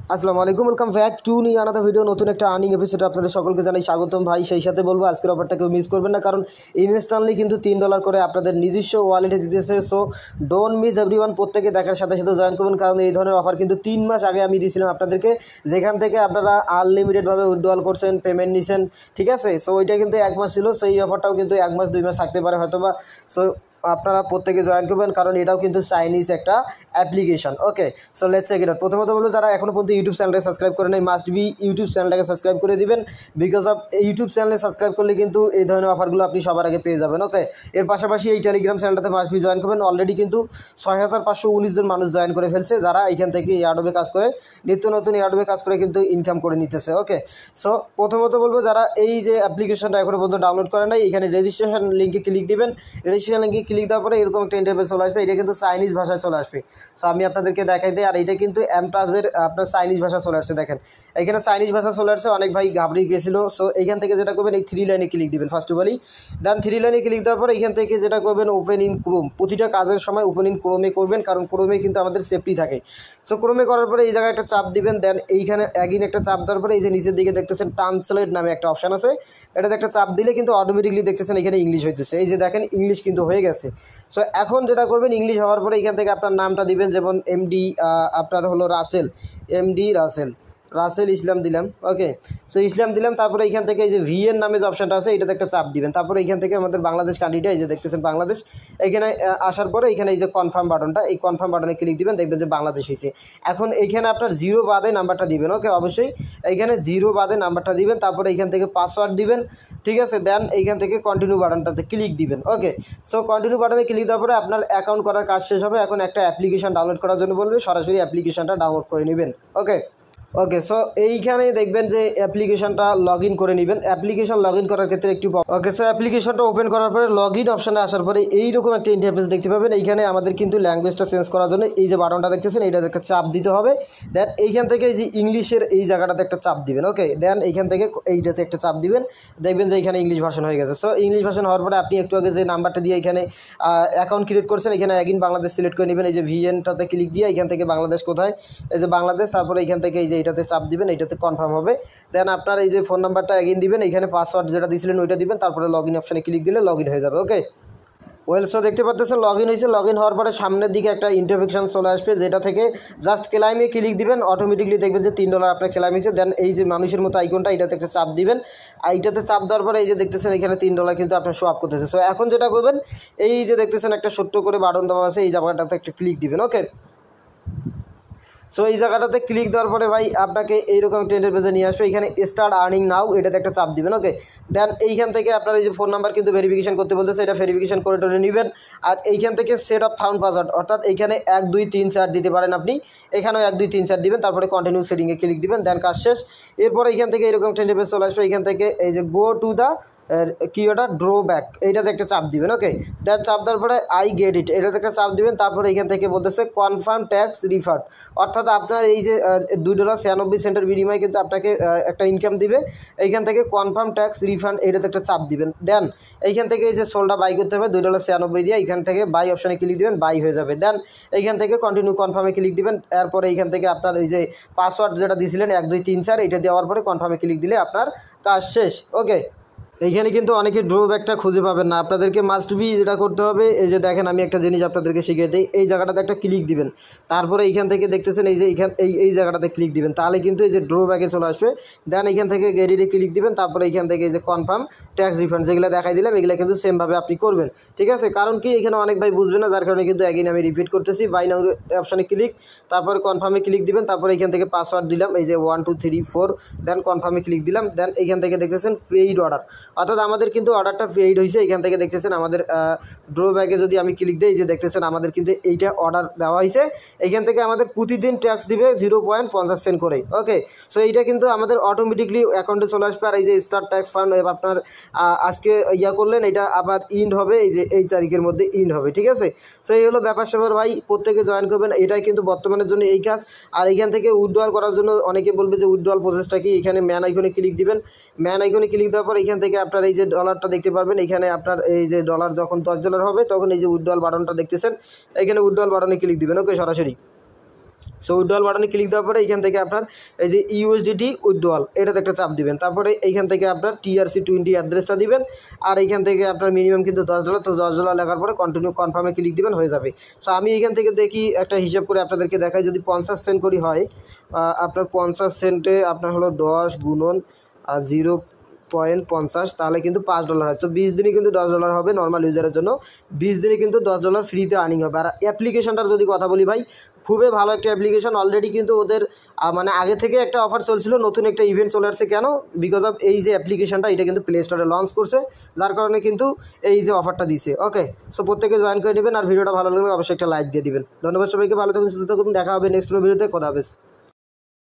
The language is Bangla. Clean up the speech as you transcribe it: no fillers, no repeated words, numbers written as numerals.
আসসালামু আলাইকুম, welcome back to new another video. নতুন একটা আর্নিং এপিসোডে আপনাদের সকলকে জানাই স্বাগতম ভাই। সেই সাথে বলবো আজকের অফারটা কেউ মিস করবেন না, কারণ ইনস্ট্যান্টলি কিন্তু $3 করে আপনাদের নিজস্ব ওয়ালেটে দিতেছে। সো ডোন্ট মিস এভরিওয়ান, প্রত্যেকে দেখার সাথে সাথে জয়েন করবেন, কারণ এই ধরনের অফার কিন্তু 3 মাস আগে আমি দিয়েছিলাম আপনাদেরকে, যেখান থেকে আপনারা আনলিমিটেডভাবে উইথড্রল করছেন, পেমেন্ট নিছেন, ঠিক আছে। সো ওইটা কিন্তু 1 মাস ছিল, সেই অফারটাও কিন্তু 1 মাস 2 মাস থাকতে পারে হয়তোবা। সো আপনারা প্রত্যেকে জয়েন করবেন, কারণ এটাও কিন্তু চাইনিজ একটা application. Okay, so let's check it out. প্রথমত বলবো, যারা এখনও পর্যন্ত ইউটিউব চ্যানেলটা সাবস্ক্রাইব করে নেই, মাস্ট বি ইউটিউব চ্যানেলটাকে সাবস্ক্রাইব করে দিবেন, বিকজ অফ ইউটিউব চ্যানেলে সাবস্ক্রাইব করলে কিন্তু এই ধরনের অফারগুলো আপনি সবার আগে পেয়ে যাবেন। ওকে, এর পাশাপাশি এই টেলিগ্রাম চ্যানেলটাতে মাস্ট বি জয়েন করবেন। অলরেডি কিন্তু 6519 জন মানুষ জয়েন করে ফেলছে, যারা এখান থেকে এয়ারড্রপে কাজ করে, নিত্য নতুন এয়ারড্রপে কাজ করে কিন্তু ইনকাম করে নিতেছে। ওকে, সো প্রথমত বলবো, যারা এই যে অ্যাপ্লিকেশনটা এখনও পর্যন্ত ডাউনলোড করে নাই, এখানে রেজিস্ট্রেশন লিঙ্কে ক্লিক দিবেন। রেজিস্ট্রেশন লিঙ্কে ক্লিক দেওয়ার পরে এরকম একটা ইন্টারফেস চলে আসবে। এটা কিন্তু চাইনিজ ভাষায় চলে আসবে। সো আমি আপনাদেরকে দেখাই দিই। আর এটা কিন্তু এমটাজের আপনার চাইনিজ ভাষা চলে আসছে। দেখেন এখানে চাইনিজ ভাষা চলে আসছে, অনেক ভাই ঘাবড়িয়ে গেছিলো। সো এইখান থেকে যেটা করবেন, এই 3 লাইনে ক্লিক দিবেন ফার্স্ট অফ অল। দেন 3 লাইনে ক্লিক দেওয়ার পর এখান থেকে যেটা করবেন, ওপেন ইন ক্রোম। প্রতিটা কাজের সময় ওপেন ইন ক্রোমে করবেন, কারণ ক্রোমে কিন্তু আমাদের সেফটি থাকে। সো ক্রোমে করার পরে এই জায়গায় একটা চাপ দিবেন। দেন এইখানে অ্যাগিন একটা চাপ দেওয়ার পরে এই যে নিচের দিকে দেখতেছেন ট্রান্সলেট নামে একটা অপশান আছে, এটাতে একটা চাপ দিলে কিন্তু অটোমেটিকলি দেখতেছেন এখানে ইংলিশ হইতেছে। এই যে দেখেন ইংলিশ কিন্তু হয়ে গেছে। সো এখন যেটা করবেন, ইংলিশ হওয়ার পরে এখান থেকে আপনার নামটা দিবেন, যেমন এমডি আপনার হলো রাসেল, এমডি রাসেল ইসলাম দিলাম। ওকে, সো ইসলাম দিলাম। তারপরে এখান থেকে এই যে ভিএন নামে যে অপশানটা আছে, এটাতে একটা চাপ দিবেন। তারপরে এখান থেকে আমাদের বাংলাদেশ কান্ট্রিটা, এই যে দেখতেছেন বাংলাদেশ, এখানে আসার পরে এখানে এই যে কনফার্ম বাটনটা, এই কনফার্ম বাটনে ক্লিক দিবেন, দেখবেন যে বাংলাদেশ হয়েছে। এখন এইখানে আপনার 0 বাদে নাম্বারটা দিবেন। ওকে, অবশ্যই এইখানে 0 বাদে নাম্বারটা দিবেন। তারপরে এইখান থেকে পাসওয়ার্ড দিবেন, ঠিক আছে। দেন এইখান থেকে কন্টিনিউ বাটনটাতে ক্লিক দিবেন। ওকে, সো কন্টিনিউ বাটনে ক্লিক দেওয়ার পরে আপনার অ্যাকাউন্ট করার কাজ শেষ হবে। এখন একটা অ্যাপ্লিকেশন ডাউনলোড করার জন্য বলবে, সরাসরি অ্যাপ্লিকেশনটা ডাউনলোড করে নেবেন। ওকে, সো এইখানে দেখবেন যে অ্যাপ্লিকেশনটা লগ ইন করে নেবেন। অ্যাপ্লিকেশন লগ ইন করার ক্ষেত্রে একটু ওকে, সো অ্যাপ্লিকেশনটা ওপেন করার পরে লগ ইন অপশানে আসার পরে এইরকম একটা ইন্টারফেস দেখতে পাবেন। এইখানে আমাদের কিন্তু ল্যাঙ্গুয়েজটা চেঞ্জ করার জন্য এই যে বাটনটা দেখতেছেন, এইটাতে একটা চাপ দিতে হবে। দেন এইখান থেকে এই যে ইংলিশের এই জায়গাটাতে একটা চাপ দিবেন। ওকে, দেন এইখান থেকে এইটাতে একটা চাপ দিবেন, দেখবেন যে এখানে ইংলিশ ভার্সন হয়ে গেছে। সো ইংলিশ ভার্সন হওয়ার পরে আপনি একটু আগে যে নাম্বারটা দিয়ে এখানে অ্যাকাউন্ট ক্রিয়েট করছেন, এখানে অ্যাগিন বাংলাদেশ সিলেক্ট করে নেবেন। এই যে ভিএনটাতে ক্লিক দিয়ে এখান থেকে বাংলাদেশ কোথায়, এই যে বাংলাদেশ। তারপরে এইখান থেকে এই যে এইটাতে চাপ দিবেন, এইটাতে কনফার্ম হবে। দেন আপনার এই যে ফোন নাম্বারটা অ্যাগিন দিবেন, এখানে পাসওয়ার্ড যেটা দিয়েছিলেন ওইটা দিবেন, তারপরে লগ ইন অপশানে ক্লিক দিলে লগ ইন হয়ে যাবে। ওকে, ওয়েল, সো দেখতে পাচ্ছেন লগ ইন হয়েছে। লগ ইন হওয়ার পরে সামনের দিকে একটা ইন্টারফেকশন চলে আসবে, যেটা থেকে জাস্ট ক্লাইমে ক্লিক দিবেন, অটোমেটিকলি দেখবেন যে $3 আপনার ক্লাইম হয়েছে। দেন এই যে মানুষের মতো আইকনটা, এটাতে একটা চাপ দিবেন। এইটাতে চাপ দেওয়ার পরে এই যে দেখতেছেন এখানে $3 কিন্তু আপনার শো আপ করতেছে। সো এখন যেটা করবেন, এই যে দেখতেছেন একটা ছোট্ট করে বাটন দেওয়া আছে, এই জায়গাটাতে একটা ক্লিক দিবেন। ওকে, সো এই জায়গাটাতে ক্লিক দেওয়ার পরে ভাই আপনাকে এইরকম ট্রেন্ডের পেজে নিয়ে আসবে। এখানে স্টার্ট আর্নিং নাও, এটাতে একটা চাপ দিবেন। ওকে, দেন এইখান থেকে আপনার এই যে ফোন নাম্বার কিন্তু ভেরিফিকেশন করতে বলতেছে, এটা ভেরিফিকেশন করে টোরে নেবেন। আর এইখান থেকে সেট অফ ফাউন্ড পাসওয়ার্ড, অর্থাৎ এইখানে 1 2 3 4 দিতে পারেন আপনি, এখানেও 1 2 3 4 দিবেন। তারপরে কন্টিনিউ সেটিংয়ে ক্লিক দিবেন, দেন কাজ শেষ। এরপরে এইখান থেকে এরকম ট্রেন্ডের পেজ চলে আসবে। এইখান থেকে এই যে গো টু দ্য কি ওটা ড্রব্যাক, এইটাতে একটা চাপ দিবেন। ওকে, দেন চাপ দেওয়ার পরে আই গেট ইট, এটাতে একটা চাপ দিবেন। তারপরে এখান থেকে বলতেছে কনফার্ম ট্যাক্স রিফান্ড, অর্থাৎ আপনার এই যে $2.96 বিনিময়ে কিন্তু আপনাকে একটা ইনকাম দিবে। এইখান থেকে কনফার্ম ট্যাক্স রিফান্ড, এটাতে একটা চাপ দিবেন। দেন এইখান থেকে এই যে সোলটা বাই করতে হবে $2.96 দিয়ে, এইখান থেকে বাই অপশানে ক্লিক দিবেন, বাই হয়ে যাবে। দেন এইখান থেকে কন্টিনিউ কনফার্মে ক্লিক দিবেন। এরপরে এইখান থেকে আপনার এই যে পাসওয়ার্ড যেটা দিয়েছিলেন 1 2 3 4, এটা দেওয়ার পরে কনফার্মে ক্লিক দিলে আপনার কাজ শেষ। ওকে, এইখানে কিন্তু অনেকে ড্রব্যাকটা খুঁজে পাবেন না, আপনাদেরকে মাস্ট বি যেটা করতে হবে, এই যে দেখেন আমি একটা জিনিস আপনাদেরকে শিখিয়ে দিই। এই জায়গাটাতে একটা ক্লিক দিবেন, তারপরে এইখান থেকে দেখতেছেন এই যে এই জায়গাটাতে ক্লিক দিবেন, তাহলে কিন্তু এই যে ড্রব্যাকে চলে আসবে। দেন এইখান থেকে গ্যালারিতে ক্লিক দিবেন, তারপরে এইখান থেকে এই যে কনফার্ম ট্যাক্স রিফান্ড যেগুলো দেখাই দিলাম, এগুলো কিন্তু সেমভাবে আপনি করবেন, ঠিক আছে। কারণ কি এখানে অনেক ভাই বুঝবে না, যার কারণে কিন্তু অ্যাগেন আমি রিপিট করতেছি। বাই নাও অপশানে ক্লিক, তারপরে কনফার্মে ক্লিক দিবেন। তারপরে এইখান থেকে পাসওয়ার্ড দিলাম, এই যে 1 2 3 4, দেন কনফার্মে ক্লিক দিলাম। দেন এইখান থেকে দেখতেছেন পেইড অর্ডার, অর্থাৎ আমাদের কিন্তু অর্ডারটা পেইড হয়েছে। এখান থেকে দেখতেছেন আমাদের ড্রব্যাকে যদি আমি ক্লিক দিই, যে দেখতেছেন আমাদের কিন্তু এইটা অর্ডার দেওয়া হয়েছে। এইখান থেকে আমাদের প্রতিদিন ট্যাক্স দিবে 0.50 সেন্ট করে। ওকে, সো এইটা কিন্তু আমাদের অটোমেটিকলি অ্যাকাউন্টে চলে আসবে। আর এই যে স্টার ট্যাক্স ফান্ড আপনার আজকে করলেন, এটা আবার ইন্ড হবে এই যে এই তারিখের মধ্যে ইন্ড হবে, ঠিক আছে। সো এই হলো ব্যাপার স্যাপার ভাই, প্রত্যেকে জয়েন করবেন, এটাই কিন্তু বর্তমানের জন্য এই কাজ। আর এইখান থেকে উইথড্রল করার জন্য অনেকে বলবে যে উইথড্রল প্রসেসটা কি, এখানে ম্যান আইকনে ক্লিক দিবেন। ম্যান আইকনে ক্লিক দেওয়ার পর এখান থেকে আপনার এই যে ডলারটা দেখতে পারবেন, এখানে আপনার এই যে ডলার যখন $10 হবে তখন এই যে উইথড্রল বাটনটা দেখতেছেন, এখানে উইথড্রল বাটনে ক্লিক দিবেন। ওকে, সরাসরি সো উইথড্রল বাটনে ক্লিক দেওয়ার পরে এইখান থেকে আপনার এই যে ইউএসডিটি উইথড্রল এটাতে একটা চাপ দিবেন, তারপরে এইখান থেকে আপনার TRC20 অ্যাড্রেসটা দিবেন, আর এইখান থেকে আপনার মিনিমাম কিন্তু $10, তো $10 লেখার পরে কন্টিনিউ কনফার্মে ক্লিক দিবেন, হয়ে যাবে। সো আমি এইখান থেকে দেখি একটা হিসাব করে আপনাদেরকে দেখাই, যদি 50 সেন্ট করি হয় আপনার 50 সেন্টে আপনার হলো 10 গুণন 0.50, তাহলে কিন্তু $5 হয়। তো 20 দিনে কিন্তু $10 হবে নর্মাল ইউজারের জন্য, 20 দিনে কিন্তু $10 ফ্রিতে আর্নিং হবে। আর অ্যাপ্লিকেশনটার যদি কথা বলি ভাই, খুবই ভালো একটা অ্যাপ্লিকেশন। অলরেডি কিন্তু ওদের মানে আগে থেকে একটা অফার চলছিল, নতুন একটা ইভেন্ট চলে আসছে। কেন? বিকজ অফ এই যে অ্যাপ্লিকেশনটা এটা কিন্তু প্লে স্টোরে লঞ্চ করছে, যার কারণে কিন্তু এই যে অফারটা দিছে। ওকে, সো প্রত্যেকে জয়েন করে নেবেন, আর ভিডিওটা ভালো লাগলে অবশ্যই একটা লাইক দিয়ে দিবেন। ধন্যবাদ সবাইকে, ভালো থাকুন, সুস্থ থাকুন, দেখা হবে নেক্সট ভিডিওতে। খোদা হাফেজ।